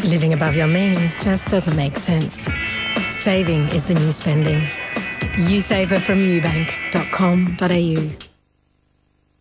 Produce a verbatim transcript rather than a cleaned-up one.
Living above your means just doesn't make sense. Saving is the new spending. U saver from u bank dot com dot a u.